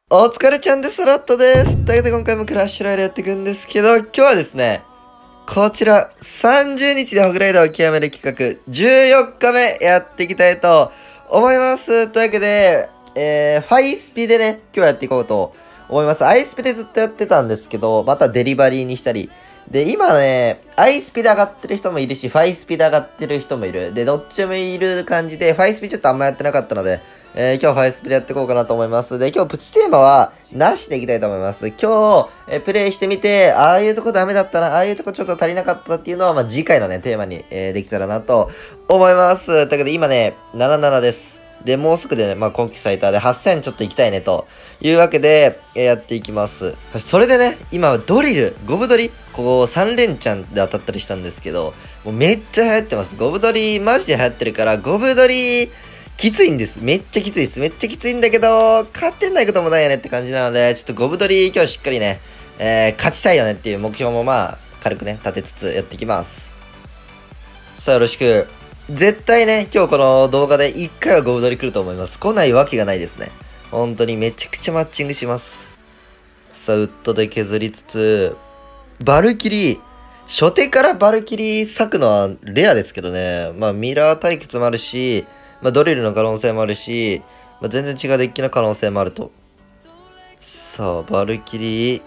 お疲れちゃんです。ラットです。ということで今回もクラッシュロイヤルやっていくんですけど、今日はですね、こちら30日でホグライダーを極める企画14日目やっていきたいと思います。というわけで、ファイスピでね、今日やっていこうと思います。アイスピでずっとやってたんですけど、またデリバリーにしたり、で、今ね、アイスピで上がってる人もいるし、ファイスピで上がってる人もいる。で、どっちもいる感じで、ファイスピちょっとあんまやってなかったので、今日はファイスピでやっていこうかなと思います。で、今日プチテーマは、なしでいきたいと思います。今日、プレイしてみて、ああいうとこダメだったな、ああいうとこちょっと足りなかったっていうのは、まあ、次回のね、テーマに、できたらなと思います。というわけで、今ね、77です。で、もうすぐでね、まあ、今季最多で8000ちょっと行きたいね、というわけで、やっていきます。それでね、今はドリル、ゴブドリ、こう、3連チャンで当たったりしたんですけど、もうめっちゃ流行ってます。ゴブドリ、マジで流行ってるから、ゴブドリ、きついんです。めっちゃきついです。めっちゃきついんだけど、勝てないこともないよねって感じなので、ちょっとゴブドリ今日しっかりね、勝ちたいよねっていう目標もまあ、軽くね、立てつつやっていきます。さあ、よろしく。絶対ね、今日この動画で1回はゴブドリ来ると思います。来ないわけがないですね。本当にめちゃくちゃマッチングします。さあ、ウッドで削りつつ、バルキリー、初手からバルキリー咲くのはレアですけどね。まあ、ミラー対決もあるし、まあ、ドリルの可能性もあるし、まあ、全然違うデッキの可能性もあると。さあ、バルキリー。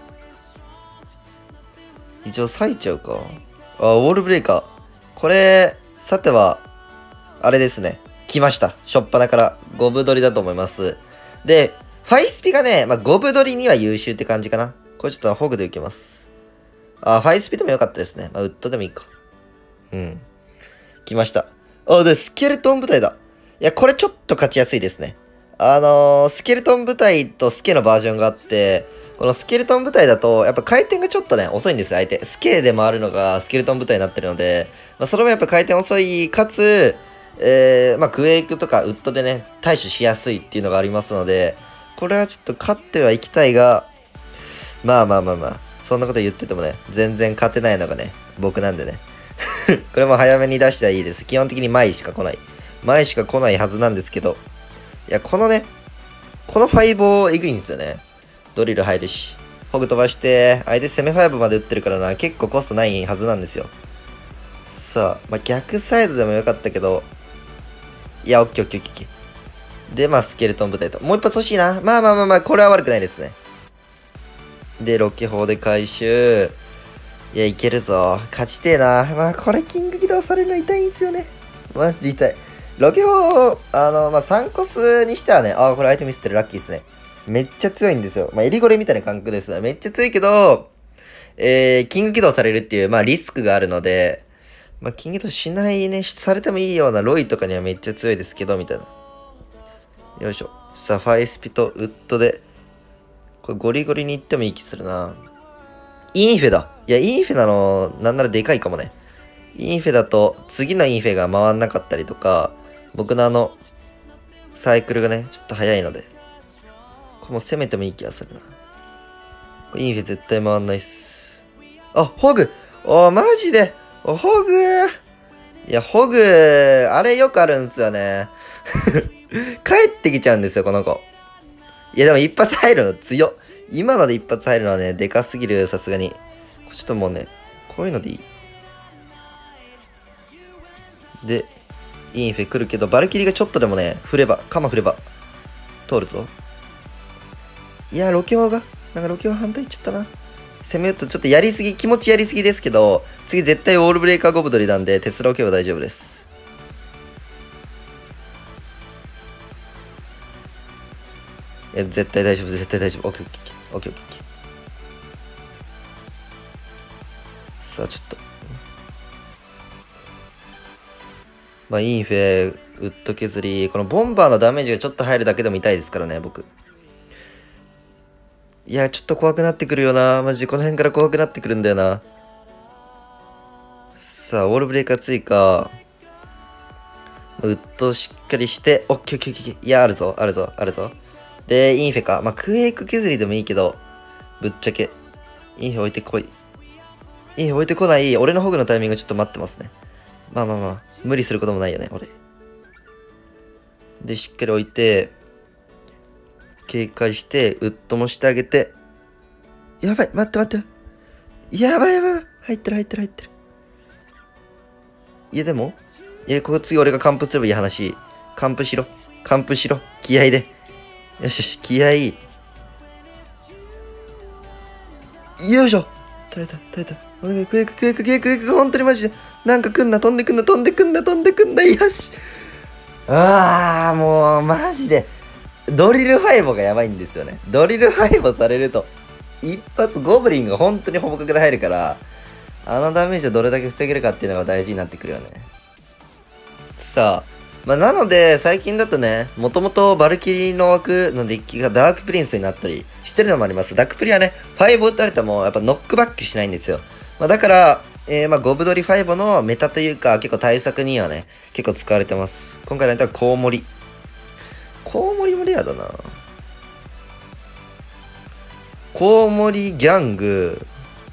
一応咲いちゃうか。あ、ウォールブレイカー。これ、さては、あれですね。来ました。しょっぱなから5分取りだと思います。で、ファイスピがね、まあ、5分取りには優秀って感じかな。これちょっとホグで受けます。あ、ファイスピでもよかったですね。まあ、ウッドでもいいか。うん。来ました。あ、で、スケルトン部隊だ。いや、これちょっと勝ちやすいですね。スケルトン部隊とスケのバージョンがあって、このスケルトン部隊だと、やっぱ回転がちょっとね、遅いんですよ、相手。スケで回るのがスケルトン部隊になってるので、まあ、それもやっぱ回転遅い、かつ、まあ、クエイクとかウッドでね、対処しやすいっていうのがありますので、これはちょっと勝ってはいきたいが、まあまあまあまあ、そんなこと言っててもね、全然勝てないのがね、僕なんでね。これも早めに出したらいいです。基本的に前しか来ない。前しか来ないはずなんですけど、いや、このね、この5をえぐいんですよね。ドリル入るし。ホグ飛ばして、相手攻め5まで打ってるからな、結構コストないはずなんですよ。さあ、まあ、逆サイドでもよかったけど、いや、オッケーオッケーオッケー。で、まあ、スケルトン部隊と。もう一発欲しいな。まあまあまあまあ、これは悪くないですね。で、ロケ砲で回収。いや、いけるぞ。勝ちてえな。まあ、これ、キング起動されるの痛いんですよね。マジ痛い。ロケ砲、まあ、3コスにしてはね、これ相手ミスってるラッキーですね。めっちゃ強いんですよ。まあ、エリゴレみたいな感覚です。めっちゃ強いけど、キング起動されるっていう、まあ、リスクがあるので、まあ、キング起動しないね、されてもいいようなロイとかにはめっちゃ強いですけど、みたいな。よいしょ。さあ、ファイスピとウッドで、これゴリゴリに行ってもいい気するな。インフェだ。いや、インフェなの、なんならでかいかもね。インフェだと、次のインフェが回んなかったりとか、僕のサイクルがね、ちょっと早いので、これも攻めてもいい気がするな。これインフェ絶対回んないっす。あ、ホグマジでホグいや、ホグあれよくあるんですよね。帰ってきちゃうんですよ、この子。いや、でも一発入るの強っ。今ので一発入るのはね、でかすぎる、さすがに。ちょっともうね、こういうのでいい。で、インフェ来るけど、バルキリーがちょっとでもね、振れば、鎌振れば、通るぞ。いや、ロケオが、なんかロケオ反対いっちゃったな。攻めるとちょっとやりすぎ、気持ちやりすぎですけど、次絶対オールブレーカーゴブドリなんで、テスラオケは大丈夫です。いや、絶対大丈夫、絶対大丈夫。オッケーオッケー、オッケーオッケー。さあ、ちょっと。まあ、インフェ、ウッド削り、このボンバーのダメージがちょっと入るだけでも痛いですからね、僕。いや、ちょっと怖くなってくるよな。マジでこの辺から怖くなってくるんだよな。さあ、ウォールブレーカー追加。ウッドしっかりして、オッケーオッケーオッケー。いや、あるぞ、あるぞ、あるぞ。で、インフェか。まあ、クエイク削りでもいいけど、ぶっちゃけ。インフェ置いてこい。インフェ置いてこない。俺のホグのタイミングちょっと待ってますね。まあまあまあ、無理することもないよね、俺。で、しっかり置いて、 警戒して、ウッドもしてあげて。やばい、待って待って。やばいやばいやばい。入ってる入ってる入ってる。いやでも、ここ次俺が完封すればいい話。完封しろ。完封しろ。気合で。よしよし、気合いい。よいしょ。耐えた、耐えた。お願い、クエイク、クエイク、クエイク、クエイク、本当にマジで。なんか来んな、飛んでくんな、飛んでくんな、飛んでくんな、よし。もう、マジで。ドリルファイボがやばいんですよね。ドリルファイボされると、一発ゴブリンが本当にほぼ角で入るから、あのダメージをどれだけ防げるかっていうのが大事になってくるよね。さあ、なので、最近だとね、もともとバルキリーの枠のデッキがダークプリンスになったりしてるのもあります。ダークプリはね、5打たれてもやっぱノックバックしないんですよ。だから、ゴブドリ5のメタというか、結構対策にはね、結構使われてます。今回のやったらコウモリ。コウモリもレアだな。コウモリギャング。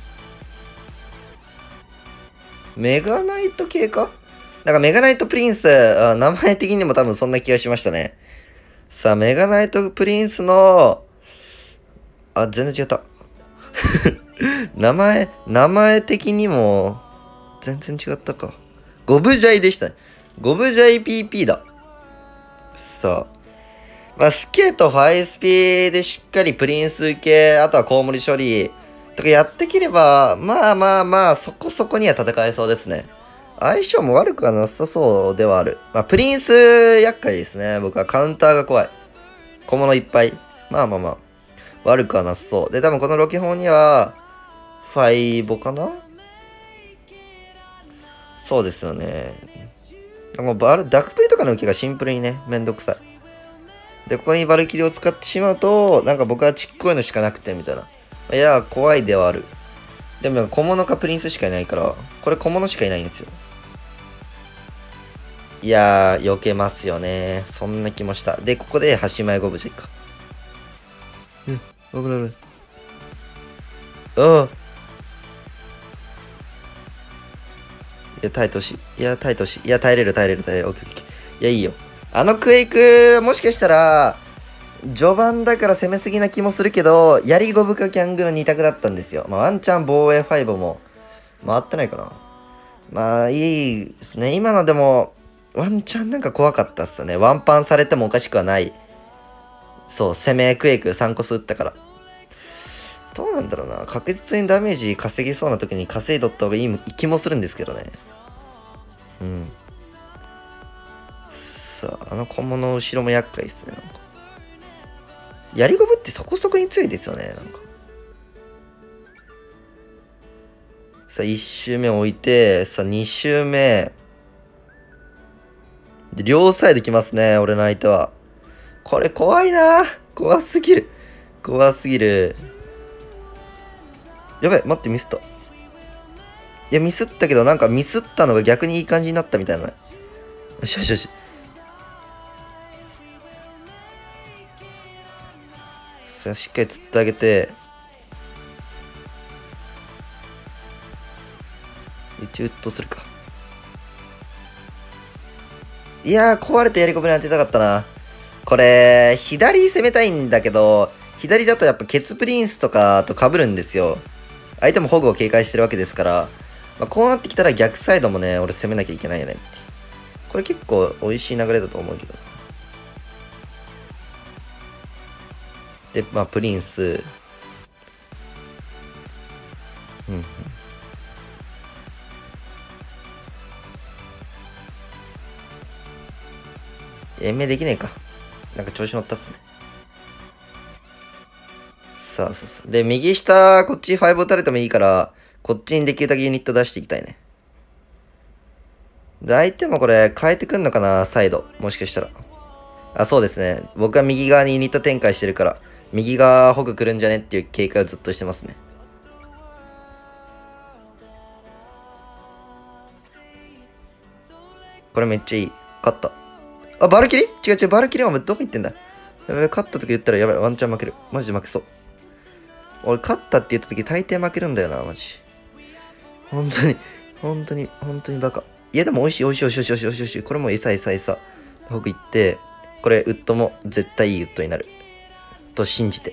メガナイト系かなんかメガナイトプリンス、名前的にも多分そんな気がしましたね。さあ、メガナイトプリンスの、全然違った。名前的にも、全然違ったか。ゴブジャイでしたね。ゴブジャイ PP だ。さあ。スケとファイスピでしっかりプリンス系、あとはコウモリ処理とかやってきれば、そこそこには戦えそうですね。相性も悪くはなさそうではある。プリンス厄介ですね。僕はカウンターが怖い。小物いっぱい。悪くはなさそう。で、多分このロケホンには、ファイボかなそうですよね。もうダックプリとかの受けがシンプルにね、めんどくさい。で、ここにバルキリを使ってしまうと、なんか僕はちっこいのしかなくて、みたいな。いや、怖いではある。でも小物かプリンスしかいないから、これ小物しかいないんですよ。いやー、避けますよね。そんな気もした。で、ここで端前ゴブジェか。危ない危ない。いや、耐えてほしい。いや、耐えてほしい。いや、耐えれる。オッケーオッケー。いや、いいよ。クエイク、もしかしたら、序盤だから攻めすぎな気もするけど、やりゴブかギャングの2択だったんですよ。ワンチャン防衛5も回ってないかな。いいですね。今のでも、ワンチャンなんか怖かったっすよね。ワンパンされてもおかしくはない。そう、攻めクエイク3個数打ったから。どうなんだろうな。確実にダメージ稼ぎそうな時に稼いどった方がいい気もするんですけどね。うん。さあ、小物の後ろも厄介ですね。なんかやりゴブってそこそこに強いですよね。なんかさあ、1周目置いて、さあ、2周目。で、両サイド来ますね、俺の相手は。これ怖いな。怖すぎる。やばい、待って、ミスった。いや、ミスったけど、なんかミスったのが逆にいい感じになったみたいな。よし。さあ、しっかり釣ってあげて。一ウッドするか。いやー、壊れてやり込みに当てたかったな。これ、左攻めたいんだけど、左だとやっぱケツプリンスとかと被るんですよ。相手もホグを警戒してるわけですから、こうなってきたら逆サイドもね、俺攻めなきゃいけないよねって。これ結構美味しい流れだと思うけど。で、プリンス。延命できねえか。なんか調子乗ったっすね。さあ。で、右下、こっち5打たれてもいいから、こっちにできるだけユニット出していきたいね。で、相手もこれ変えてくんのかな、サイド。もしかしたら。そうですね。僕は右側にユニット展開してるから、右側ホグ来るんじゃねっていう警戒をずっとしてますね。これめっちゃいい。勝った。バルキリ違う、バルキリはお前どこ行ってんだ。やばい、勝った時言ったらやばい、ワンチャン負ける。マジで負けそう。俺、勝ったって言った時大抵負けるんだよな、マジ。本当にバカ。いや、でも美味しい。これも餌。僕言って、これ、ウッドも絶対いいウッドになる。 と信じて。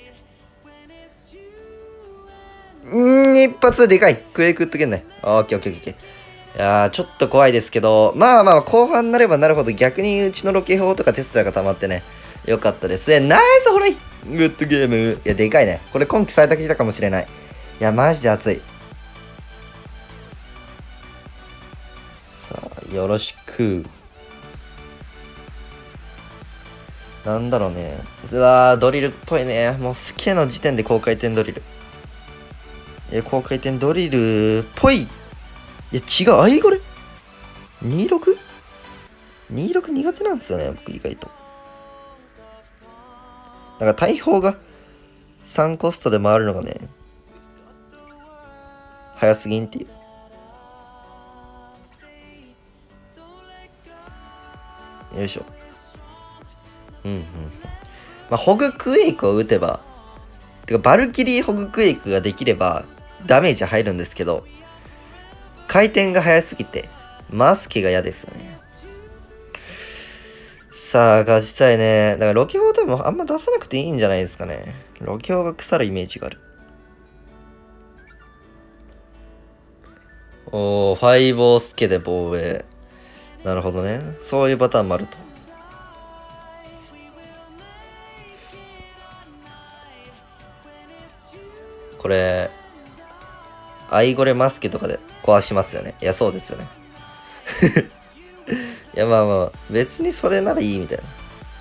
一発でかい。クエイクっとけんね。オッケーオッケーオッケー。いやー、ちょっと怖いですけど、まあまあ、後半になればなるほど逆にうちのロケ砲とかテスラが溜まってね、よかったですね。ナイスホライグッドゲーム。いや、でかいね。これ今季最多来たかもしれない。いや、マジで熱い。さあ、よろしく。なんだろうね。うわー、ドリルっぽいね。もうスケの時点で高回転ドリル。高回転ドリルっぽい。いや、違う。アイゴレ ?26?26 苦手なんですよね、僕意外と。なんか大砲が3コストで回るのがね、早すぎんっていう。よいしょ。まあ、ホグクエイクを撃てば、てかバルキリーホグクエイクができればダメージ入るんですけど、回転が速すぎて、マスケが嫌ですよね。さあ、勝ちたいね。だからロケ砲多分あんま出さなくていいんじゃないですかね。ロケ砲が腐るイメージがある。おー、ファイボースケで防衛。なるほどね。そういうパターンもあると。これ、アイゴレマスケとかで壊しますよね。いや、そうですよね。いや、まあまあ、別にそれならいいみたいな。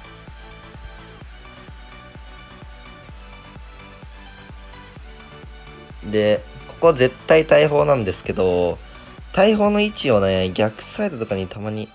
で、ここ絶対大砲なんですけど、大砲の位置をね、逆サイドとかにたまに。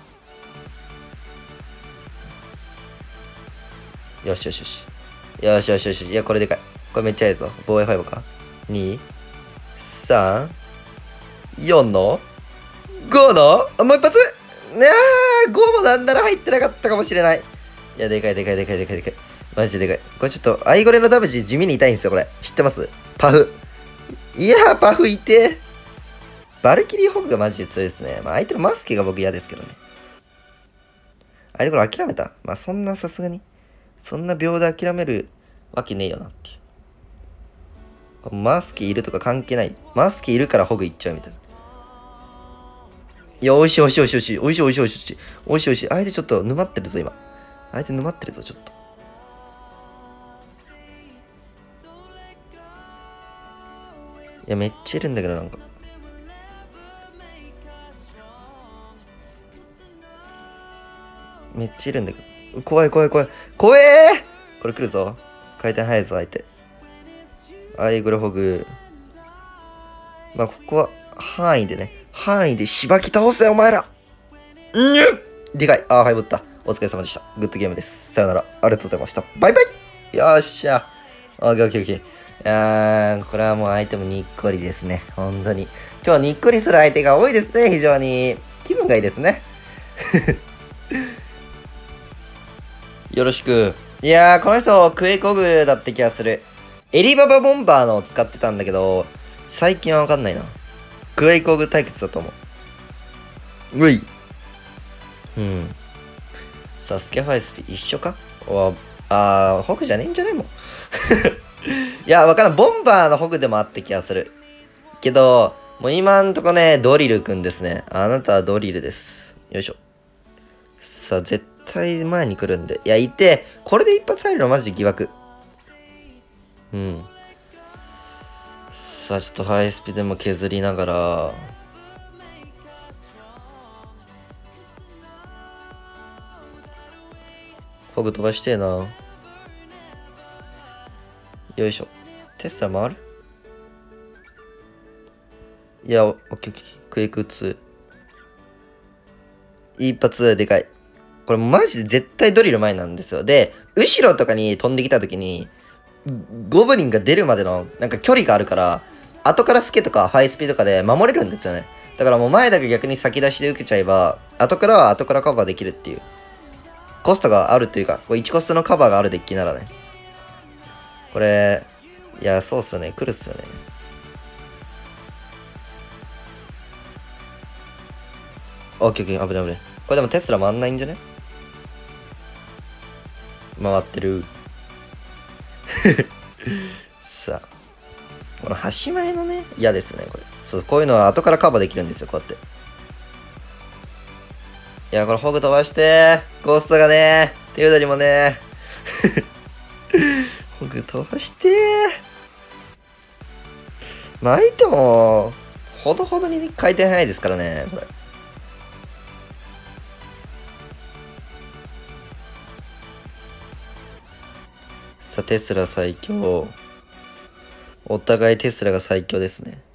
よしよしよし。よしよしよし。いや、これでかい。これめっちゃいいぞ。防衛5か。2、3、4の ?5 のもう一発5もなんなら入ってなかったかもしれない。いや、でかいでかいでかいでかいでかい。マジででかい。これちょっと、アイゴレのダメージ地味に痛いんですよ、これ。知ってます？パフ。いやー、パフいてバルキリーホグがマジで強いですね。まあ、相手のマスケが僕嫌ですけどね。相手これ諦めた。まあ、そんなさすがに。そんな秒で諦めるわけねえよなっていう。マスケいるとか関係ない。マスケいるからホグいっちゃうみたいな。いや、おいしいおいしいおいしいおいしい。おいしいおいしいおいしい。おいしいおいしい。相手ちょっと沼ってるぞ、今。相手沼ってるぞ、ちょっと。いや、めっちゃいるんだけど、なんか。めっちゃいるんだけど。怖い怖い怖い。怖えーこれ来るぞ。回転速いぞ、相手。アイグルホグ。まあ、ここは範囲でね。範囲でしばき倒せ、お前ら。でかい。あー、はい、ぶった。お疲れ様でした。グッドゲームです。さよなら。ありがとうございました。バイバイ。よっしゃ。オッケーオッケーオッケー。これはもう相手もにっこりですね。本当に。今日はにっこりする相手が多いですね。非常に。気分がいいですね。よろしく。いやー、この人、クエイコグだって気がする。エリババボンバーのを使ってたんだけど、最近はわかんないな。クエイコグ対決だと思う。うい。サスケファイスピ一緒かホグじゃねえんじゃねえもん。いや、わからん。ボンバーのホグでもあって気がする。けど、もう今んとこね、ドリルくんですね。あなたはドリルです。よいしょ。さあ、絶対前に来るんで。いや、いて、これで一発入るのマジで疑惑。さあ、ちょっとハイスピでも削りながら。ホグ飛ばしてえな。よいしょ。テスタ回る？いや、オッケーオッケー。クイック2。一発でかい。これマジで絶対ドリル前なんですよ。で、後ろとかに飛んできた時に、ゴブリンが出るまでのなんか距離があるから、後からスケとかハイスピードとかで守れるんですよね。だからもう前だけ逆に先出しで受けちゃえば、後からは後からカバーできるっていう。コストがあるっていうか、1コストのカバーがあるデッキならね。これ、いや、そうっすよね。来るっすよね。オッケーオッケー、危ない危ない。これでもテスラ回んないんじゃね？回ってる。 さあ。この端前のね、嫌ですね、これ。そう、こういうのは後からカバーできるんですよ、こうやって。いや、これホグ飛ばして、ゴーストがね、手札にもね、ホグ飛ばして、まあ相手も、ほどほどに回転早いですからね、これ。さあ、テスラ最強。お互いテスラが最強ですね。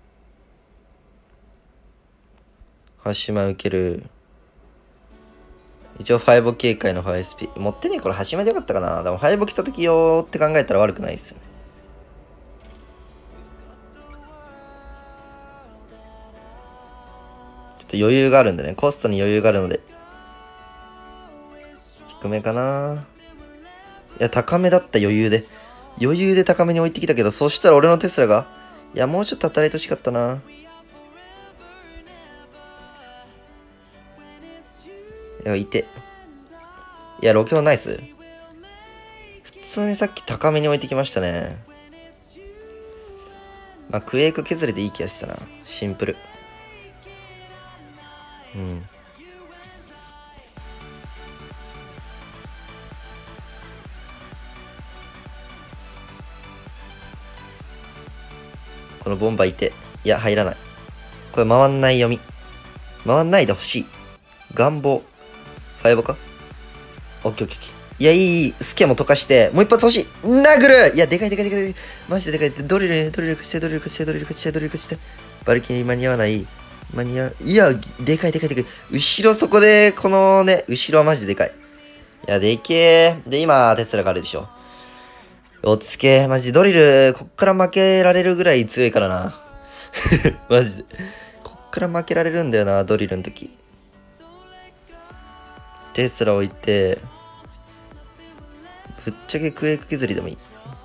端前受ける。一応5警戒の 5SP。持ってねえこれ端前でよかったかな。でも5来た時よって考えたら悪くないですよね。ちょっと余裕があるんでね。コストに余裕があるので。低めかな。いや、高めだった余裕で。余裕で高めに置いてきたけど、そしたら俺のテスラが、いや、もうちょっと働いてほしかったな。いや、いて。いや、ロケオナイス。普通にさっき高めに置いてきましたね。まあ、クエイク削れていい気がしたな。シンプル。うん。このボンバーいて。いや、入らない。これ回んない読み。回んないでほしい。願望。ファイボかオッケーオッケーオッケー。いや、いい。スキャも溶かして、もう一発欲しい。殴る。いや、でかいでかいでかい。マジででかい。ドリル貸して、ドリル貸して、ドリル貸して、ドリル貸して。バルキリー間に合わない。間に合う。いや、でかいでかいでかい。後ろそこで、このね、後ろはマジででかい。いや、でけえ。で、今、テスラがあるでしょ。落ち着け。マジドリル、こっから負けられるぐらい強いからな。マジで。こっから負けられるんだよな、ドリルの時。テスラ置いて、ぶっちゃけクエイク削りでもいい。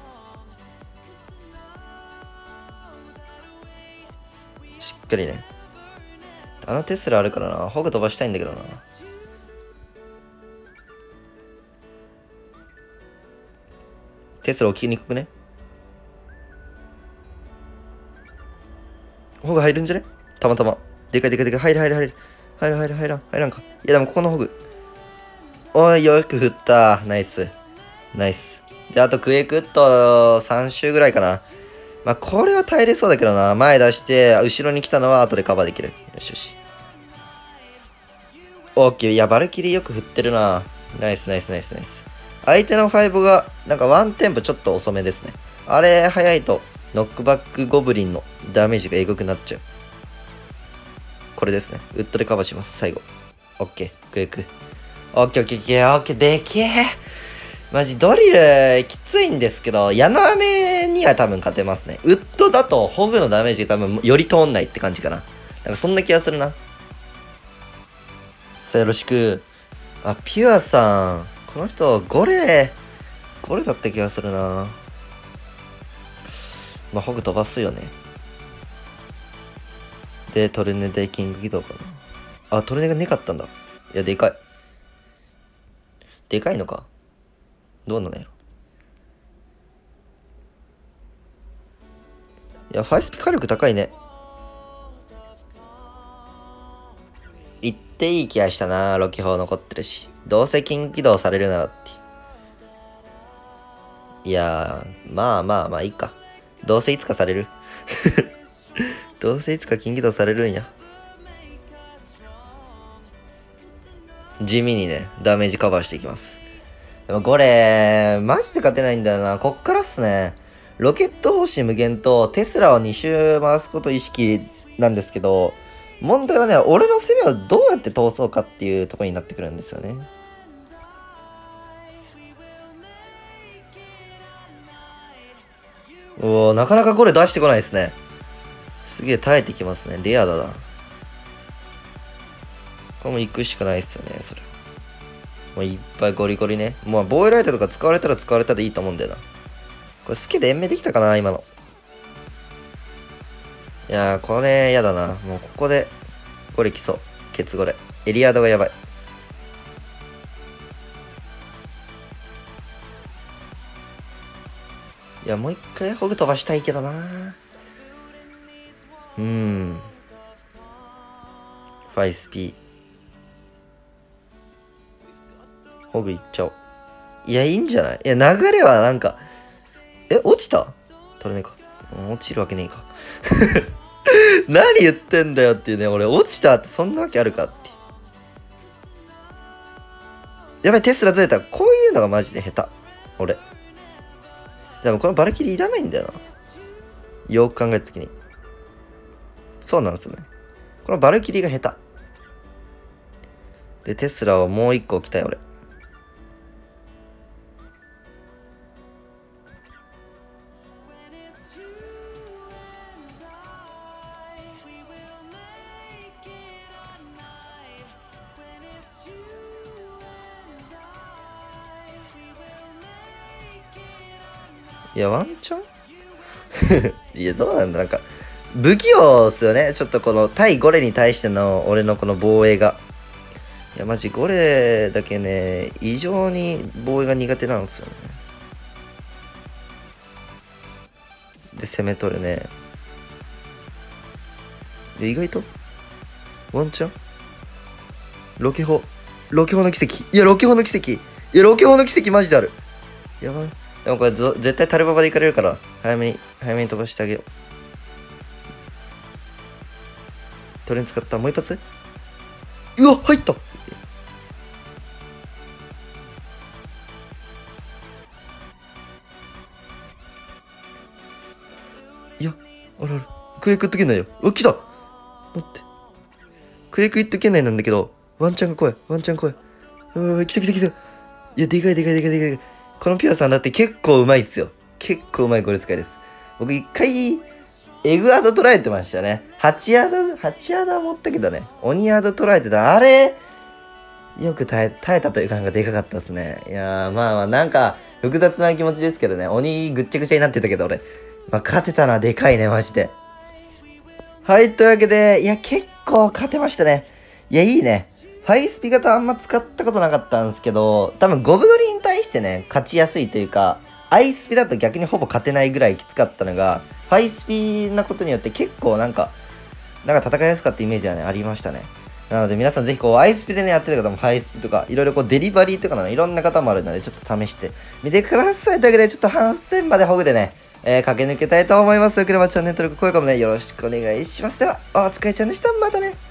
しっかりね。あのテスラあるからな。ホグ飛ばしたいんだけどな。テスラ置きにくくね。ホグ入るんじゃねたまたま。でかいでかいでかい。入る入る入る。入る入る入らん。入らんか。いやでもここのホグ。おい、よく振った。ナイス。ナイス。で、あとクエイクッと3周ぐらいかな。まあ、これは耐えれそうだけどな。前出して、後ろに来たのは後でカバーできる。よしよし。オッケー。いや、バルキリーよく振ってるな。ナイスナイスナイスナイス。相手の5が、なんかワンテンポちょっと遅めですね。あれ、早いと、ノックバックゴブリンのダメージがエグくなっちゃう。これですね。ウッドでカバーします、最後。オッケー。クエイク。オッケーオッケーオッケーオッケー。でけえ。マジドリルきついんですけど、矢の雨には多分勝てますね。ウッドだとホグのダメージが多分より通んないって感じかな。なんかそんな気がするな。さあよろしく。あ、ピュアさん。この人、ゴレだった気がするな。まあ、ホグ飛ばすよね。で、トルネでキング起動かな。あ、トルネがねかったんだ。いや、でかい。でかいのか。どうなんやろ。いや、ファイスピ火力高いね。行っていい気がしたな。ロキ砲残ってるし。どうせキング起動されるならっていう。いやー、まあまあまあいいか。どうせいつかされる。どうせいつかキング起動されるんや。地味にね、ダメージカバーしていきます。でもこれ、マジで勝てないんだよな。こっからっすね。ロケット方針無限とテスラを2周回すこと意識なんですけど、問題はね、俺の攻めをどうやって通そうかっていうところになってくるんですよね。おお、なかなかこれ出してこないですね。すげえ耐えてきますね。レアだな。これも行くしかないっすよね、それ。もういっぱいゴリゴリね。もうボーイライトとか使われたら使われたでいいと思うんだよな。これスケで延命できたかな、今の。いやー、これやだな。もうここで、これ来そう。ケツゴレ。エリアードがやばい。 いや、もう一回ホグ飛ばしたいけどな。ファイスピホグいっちゃおう。いや、いいんじゃない？いや、流れはなんか、落ちた？取れねえか。落ちるわけねえか。何言ってんだよっていうね、俺、落ちたってそんなわけあるかって。やばい、テスラずれた。こういうのがマジで下手。俺。でもこのバルキリーいらないんだよな。よく考えたときに。そうなんですよね。このバルキリーが下手。で、テスラをもう一個置きたい、俺。いや、ワンチャンいや、どうなんだ、なんか、不器用っすよね。ちょっとこの対ゴレに対しての俺のこの防衛が。いや、マジゴレだけね、異常に防衛が苦手なんですよね。で、攻め取るね。で、意外と、ワンチャンロケホの奇跡。いや、ロケホの奇跡。いや、ロケホの奇跡マジである。やばい。でもこれ絶対タルババで行かれるから、早めに飛ばしてあげよう。トレン使った。もう一発？うわ、入った。いや、あるある。クレイクイット圏内よ。う来た。待って。クレイクイット圏内なんだけど、ワンチャンが来い。ワンチャン来い。来た来た来た。いや、でかいでかいでかいでかい。このピュアさんだって結構うまいっすよ。結構うまいゴレ使いです。僕一回、エグアード捉えてましたね。8アードは持ったけどね。鬼アード捉えてた。あれよく耐えたという感がでかかったですね。いやー、まあなんか、複雑な気持ちですけどね。鬼ぐっちゃぐちゃになってたけど俺。まあ勝てたのはでかいね、マジで。はい、というわけで、いや、結構勝てましたね。いや、いいね。ファイスピ型あんま使ったことなかったんですけど、多分ゴブドリに対してね、勝ちやすいというか、アイスピだと逆にほぼ勝てないぐらいきつかったのが、ファイスピなことによって結構なんか戦いやすかったイメージはね、ありましたね。なので皆さんぜひこう、アイスピでね、やってる方もファイスピとか、いろいろこう、デリバリーとかのいろんな方もあるので、ちょっと試してみてください。というわけで、ちょっと半戦までホグでね、駆け抜けたいと思います。よければチャンネル登録、高評価もね、よろしくお願いします。では、お疲れちゃんでした。またね。